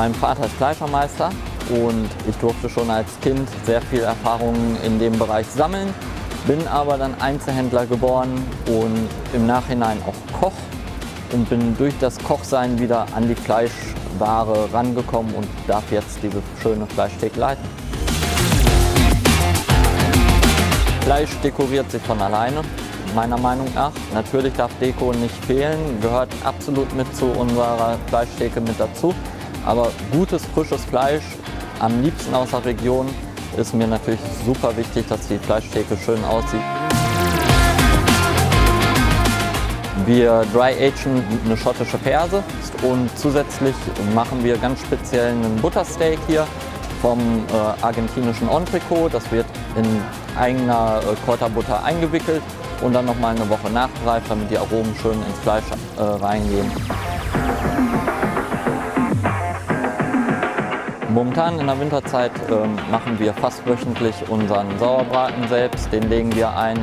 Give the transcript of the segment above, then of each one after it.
Mein Vater ist Fleischermeister und ich durfte schon als Kind sehr viel Erfahrung in dem Bereich sammeln, bin aber dann Einzelhändler geworden und im Nachhinein auch Koch und bin durch das Kochsein wieder an die Fleischware rangekommen und darf jetzt diese schöne Fleischtheke leiten. Fleisch dekoriert sich von alleine, meiner Meinung nach. Natürlich darf Deko nicht fehlen, gehört absolut mit zu unserer Fleischtheke mit dazu. Aber gutes, frisches Fleisch, am liebsten aus der Region, ist mir natürlich super wichtig, dass die Fleischtheke schön aussieht. Wir dry-agen eine schottische Ferse und zusätzlich machen wir ganz speziell einen Buttersteak hier vom argentinischen Entrecot. Das wird in eigener Kräuterbutter eingewickelt und dann nochmal eine Woche nachgereift, damit die Aromen schön ins Fleisch reingehen. Momentan in der Winterzeit machen wir fast wöchentlich unseren Sauerbraten selbst, den legen wir ein.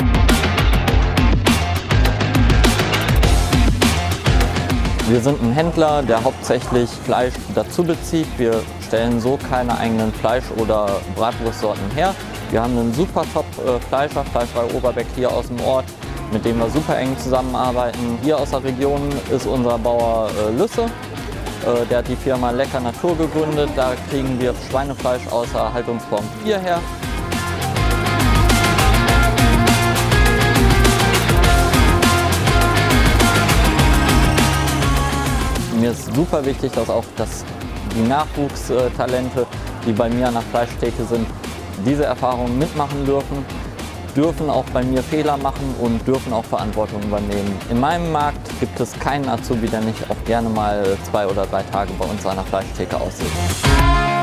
Wir sind ein Händler, der hauptsächlich Fleisch dazu bezieht. Wir stellen so keine eigenen Fleisch- oder Bratwurstsorten her. Wir haben einen super Top-Fleischer, Fleischerei Oberbeck hier aus dem Ort, mit dem wir super eng zusammenarbeiten. Hier aus der Region ist unser Bauer Lüsse. Der hat die Firma Lecker Natur gegründet. Da kriegen wir Schweinefleisch aus der Haltungsform 4 her. Mir ist super wichtig, dass die Nachwuchstalente, die bei mir an der Fleischtheke sind, diese Erfahrungen mitmachen dürfen auch bei mir Fehler machen und dürfen auch Verantwortung übernehmen. In meinem Markt gibt es keinen Azubi, der nicht auch gerne mal 2 oder 3 Tage bei uns an der Fleischtheke aussitzt.